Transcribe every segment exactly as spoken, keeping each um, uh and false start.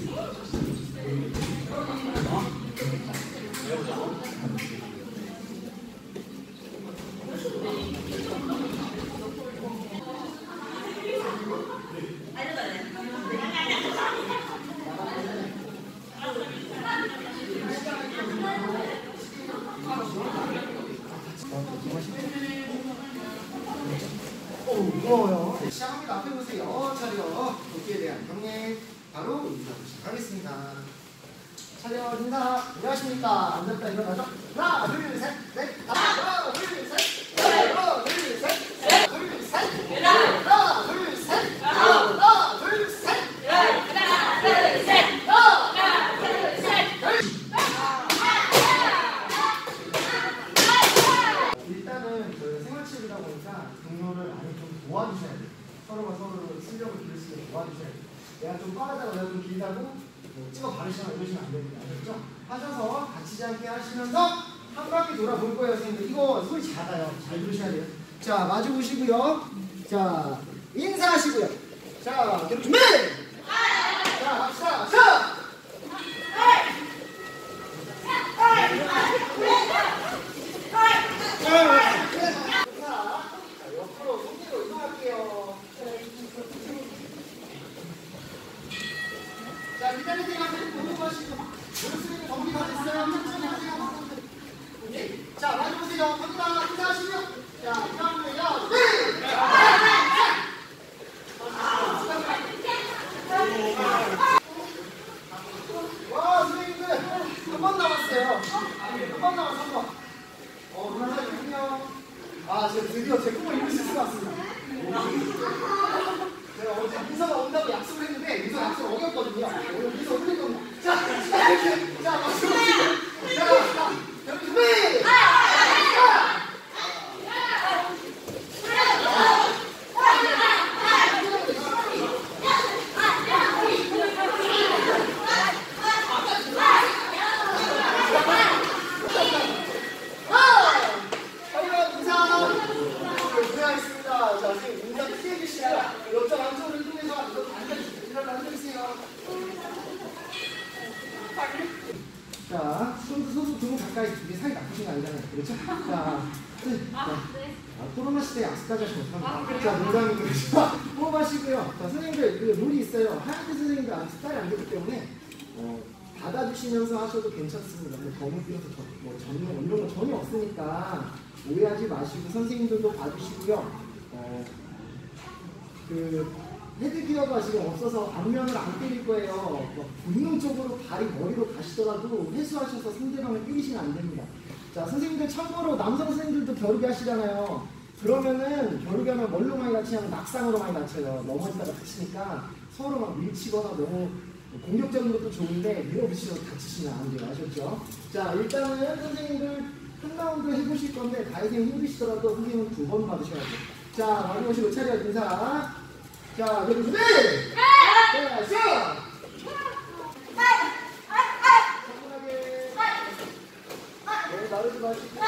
무거워요. 시작합니다. 앞에 보세요. 차려. 도끼에 대한 경례. 바로 인사하고 시작하겠습니다. 차려 인사. 안녕하십니까. 앉았다 일어나죠. 하나, 둘, 셋, 넷. 하나, 둘, 셋. 하나, 둘, 셋. 하나, 둘, 셋. 하나, 둘, 셋. 하나, 둘, 셋. 하나, 둘, 셋. 일단은 그 생활치료다 보니까 동료를 많이 좀 도와주셔야 돼요. 서로가 서로를 실력을 기를 수 있게 도와주셔야 돼요. 내가 좀 빠르다고 내가 좀 길다고 뭐 찍어 바르시거나 이러시면 안 됩니다. 아셨죠? 하셔서 다치지 않게 하시면서 한 바퀴 돌아볼 거예요, 선생님들. 이거 소리 작아요. 잘 들으셔야 돼요. 자, 마주 보시고요. 자, 인사하시고요. 자, 계속 준비! 자, 갑시다. 자! 옆으로 손으로 이동할게요. 자, 기다릴 때만 보고 하시고 연습이 정리가 됐어요. 천천히 하세요. 오케이. 자, 마주 보세요. 갑니다. 인사하시고요. 자, 그 다음에요. 네! 와, 선생님들 한 번 남았어요. 한 번 남았어, 한 번. 어, 누나님 안녕. 아, 제가 드디어 제 꿈을 이룰 수 있을 것 같습니다. 제가 어제 민서가 온다고 약속을 했는데 민서 약속 어겼거든요. 오늘 민서 흘릴 겁니다. 자, 자, 이렇게. 자, 마시고. 자, 자, 여러분 준비! 자, 손도 손도 등 가까이 이게 사이 나쁘신 거 아니잖아요. 그렇죠? 자, 네. 자, 아, 코로나 시대에 악수까지 하시면 어떡합니까? 자, 농담이고요. 자, 호흡하시고요. 자, 선생님들, 그 룰이 있어요. 하얀 선생님들 아직 스타일이 안 되기 때문에 어, 받아주시면서 하셔도 괜찮습니다. 뭐 검은 띄어서 뭐 전혀 이런 거 전혀 없으니까 오해하지 마시고 선생님들도 봐주시고요. 어, 그 헤드기어가 지금 없어서 앞면을 안 때릴 거예요. 뭐 본능적으로 발이 머리로 가시더라도 회수하셔서 상대방을 때리시면 안 됩니다. 자, 선생님들 참고로 남성 선생님들도 겨루기 하시잖아요. 그러면은 겨루기 하면 뭘로 많이 다치냐면 낙상으로 많이 다쳐요. 넘어지다가 다치니까 서로 막 밀치거나 너무 공격적인 것도 좋은데 밀어붙이셔서 다치시면 안 돼요. 아셨죠? 자, 일단은 선생님들 한 라운드 해보실 건데 다이생 힘드시더라도 선생님은 두 번 받으셔야 돼요. 자, 많이 오시고 차려 인사. 자, 그리고 준비! 자, 시작! 차분하게. 네, 나르지 마시고.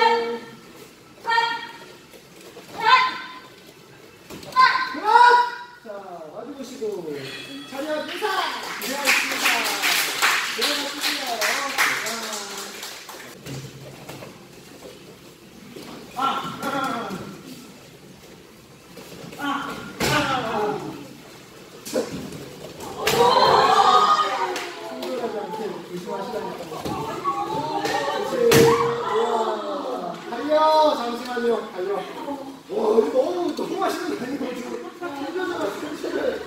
자, 마주 보시고. 차려 인사! 고생하셨습니다. 고생하셨습니다. 아! 아! 아! 충돌하지 않게 조심하시라니까. 달려! 잠시만요. 달려. 와, 이거 너무, 너무 맛있는 거 아니에요? 지금. 힘들잖아, 진짜.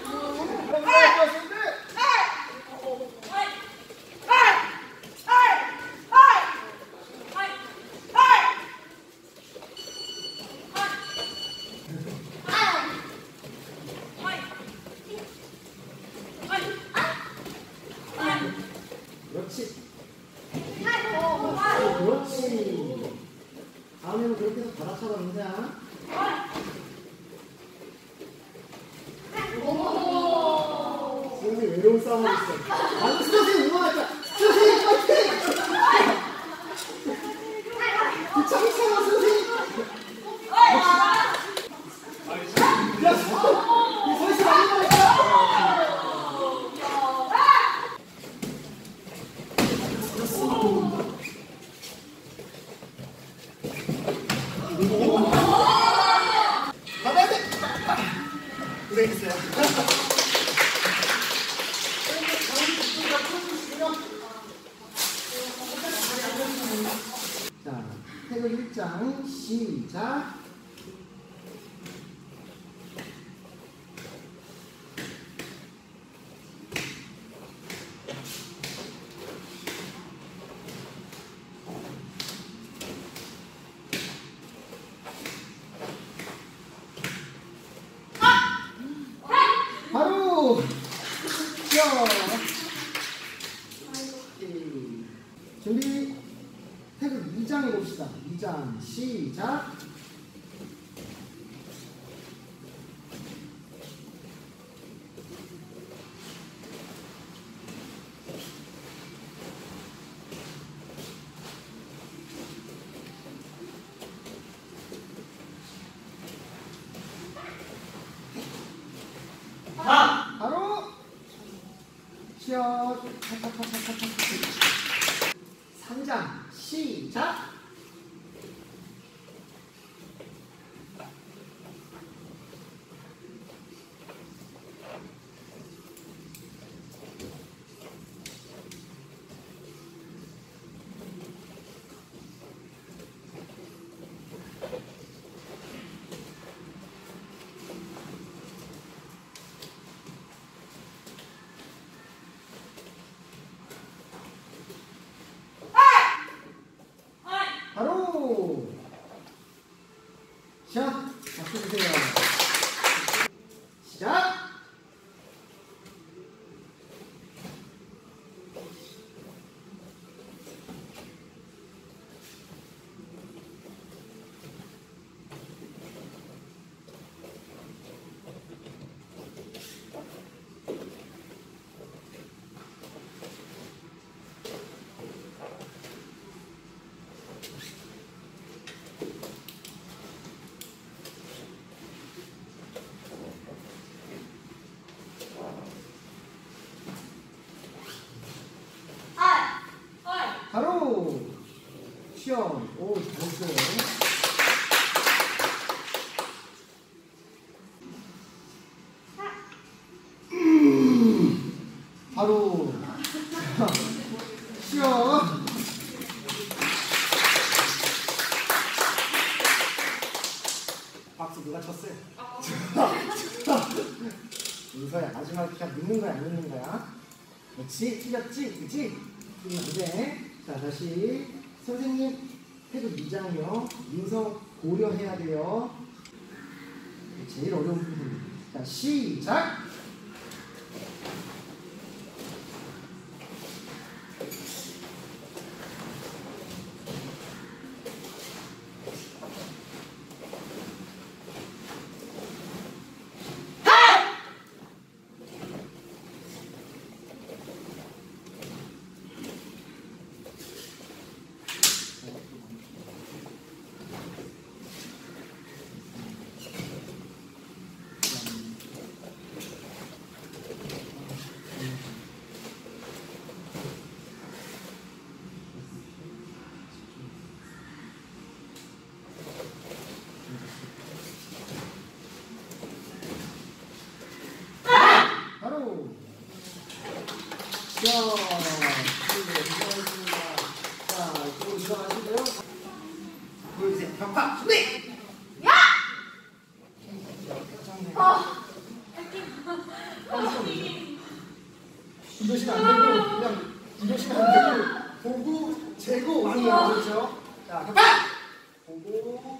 그렇지. 그렇지. 다음에는 그렇게 해서 받아쳐라, 민서야. 선생님 외로운 싸움을 했어. 아니, 선생님 응원하자. 선생님 파이팅! 장성아 선생님! 야, 저! 이 선생님 아닌 거니까! 팔 장 시작. 바로 쉬어. 준비. 태극 이 장 해봅시다. 이 장 시작. 바로 쉬어. 삼 장 시작. 바로 샷 박수 주세요. 시작. 바로 시험. 오, 잘했어요. 음, 바로 시험. 박수 누가 쳤어요? 윤서야, 마지막에 그냥 넣는 거야, 안 넣는 거야? 그렇지? 틀렸지? 그치? 틀리면 안 돼. 자, 다시 선생님 태극 이 장이요. 인성 고려해야 돼요. 제일 어려운 부분. 자, 시작. 자, 수고하셨습니다. 자, 이쪽으로 들어가시고요. 보여주세요. 격파 준비! 야! 어. 이러시면 안 되고, 그냥 이러시면 안 되고, 보고, 재고, 왕이에요. 그렇죠? 자, 격파! 보고.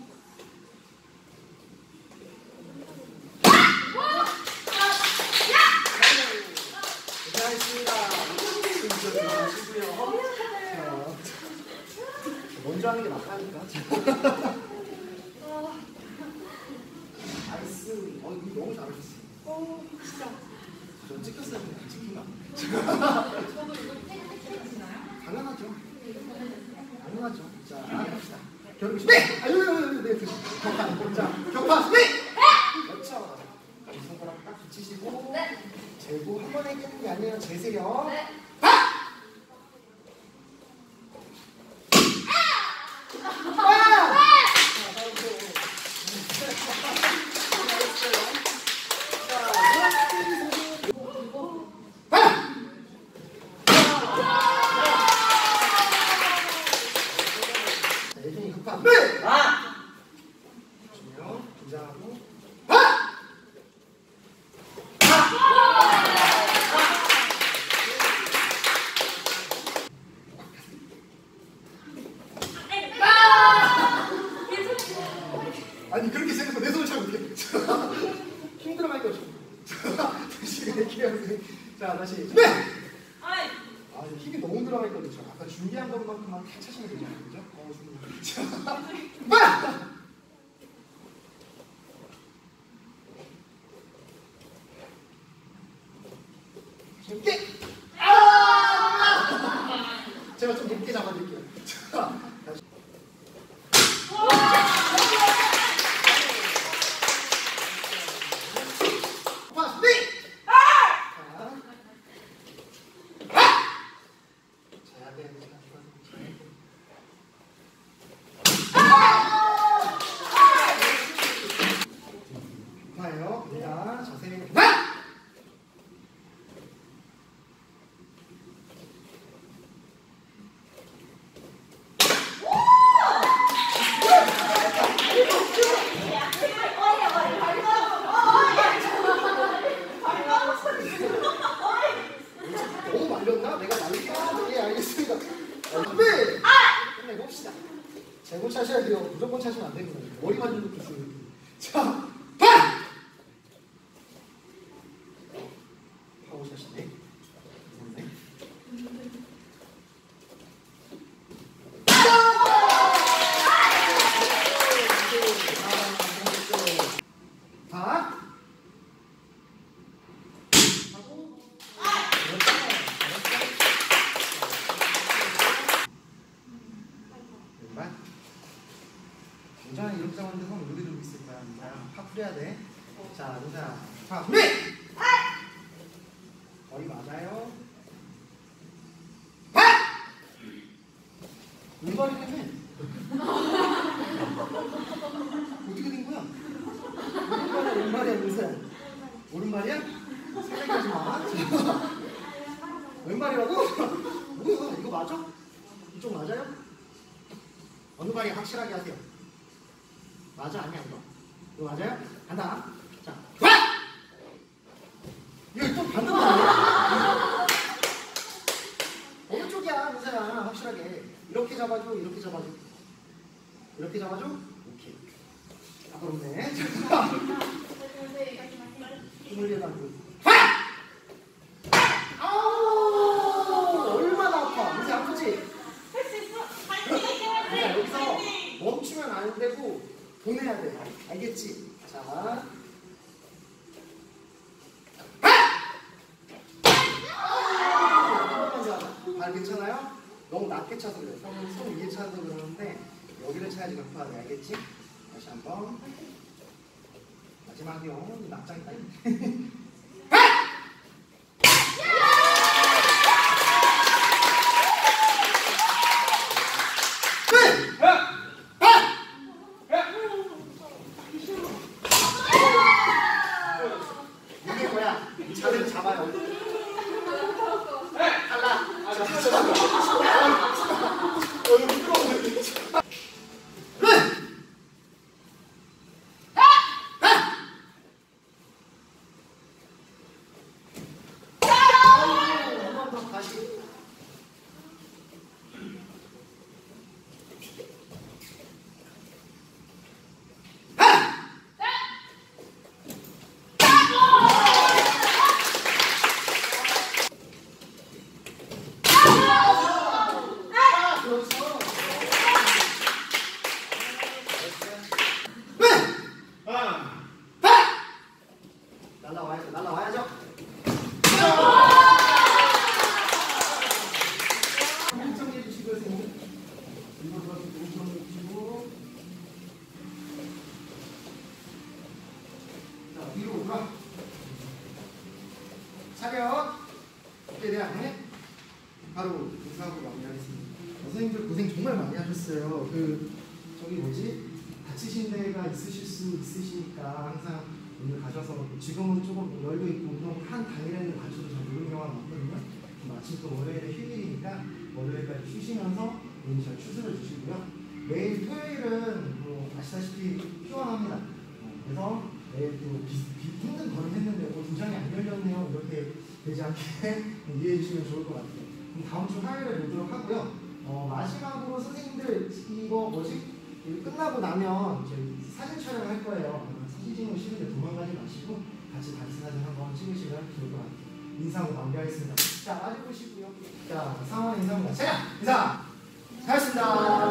먼저 하는 게 낫다니까. 나이스. 어, 이거 너무 잘하셨어. 오, 진짜. 저 찍혔어요. 안 찍힌가? 저도 이거 찍히나요? 당연하죠. 당연하죠. 자, 갑시다. 겨루기 준비! 아, 여기, 여기, 여기, 네. 격파. 자, 격파 준비! 그렇죠. 손가락 딱 붙이시고. 네. 재고 한 번에 깨는 게 아니에요. 재세요. 네. 파! 드릴게요, 선생님. 자, 다시 준비! 아이. 아, 힘이 너무 들어가 있거든요. 저 아까 준비한 것만큼만 다 차시면 되잖아요, 그죠? 어, 준비. 자, 빠! 준비! 아! 제가 좀 높게 잡아드릴게요. 자, 다시. 빠, 준비! 좋아요. 자, 자세히. 하! 너무 말렸나? 내가 말렸나? 예, 알겠습니다. 준비! 끝내봅시다. 제고 차셔야 돼요. 무조건 차시면 안 됩니다. 머리 맞는 것도 있어요. 자, 파! 파고 차시네. 네. 파! 하고 왼발. 굉장히 이렇게 잡았는데 손 이렇게 들고 있을 거야. 파 풀어야 돼. 자, 인사. 파 준비! 거리 맞아요. 파! 왼발이라며. 어떻게 된 거야? 오른발이야, 왼발이야, 인사. 오른발이야? 생각하지 마. 왼발이라고? 뭐야, 이거 맞아? 이쪽 맞아요? 어느 발이 확실하게 하세요. 맞아, 아니야, 이거. 이거 맞아요? 간다. 자, 와! 이거 또 반대로 하네. 어느 쪽이야, 민사야, 확실하게. 이렇게 잡아줘, 이렇게 잡아줘. 이렇게 잡아줘? 오케이. 앞으로 네. 힘을 내다고. 와! 아우! 얼마나 아파. 민사 아프지? 자, 여기서 멈추면 안 되고 보내야 돼. 알겠지? 자. 발 괜찮아요? 너무 낮게 차서 그래요. 손, 손 위에 차서 그러는데 여기를 차야지 강파하네. 알겠지? 다시 한번. 마지막이요. 낙장이다. 이게 뭐야? 자세를 잡아요. 탈락. 여기 미끄러운데. 한 번 더 다시. 날라와야죠, 날라와야죠. 정해 주시고요, 선생님. 이거 들어서 정해 주시고. 자, 위로 오라. 차렷. 어깨 대학 해. 바로 인사하고 마무리하겠습니다. 어, 선생님들 고생 정말 많이 하셨어요. 그 저기 뭐지? 다치신 데가 있으실 수 있으시니까 항상 오늘 가셔서 지금은 조금 열도 있고 운동 한 당일에는 가셔도 잘 모르는 경우가 많거든요. 마침 또 월요일에 휴일이니까 월요일까지 쉬시면서 오늘 잘 추스려 주시고요. 매일 토요일은 뭐 아시다시피 휴원합니다. 어, 그래서 매일 또 비, 비, 힘든 걸음 했는데 어, 도장이 안 열렸네요. 이렇게 되지 않게 이해해 주시면 좋을 것 같아요. 그럼 다음 주 화요일에 보도록 하고요. 어, 마지막으로 선생님들 이거 뭐지? 이거 끝나고 나면 저희 사진 촬영을 할 거예요. 사진 찍는 거 싫은데 도망가지 마시고 같이 단체 사진 한번 찍으시면 좋을 것 같아요. 인사하고 마무리하겠습니다. 자, 마주 보시고요. 자, 상원 인사입니다. 자, 인사! 잘했습니다.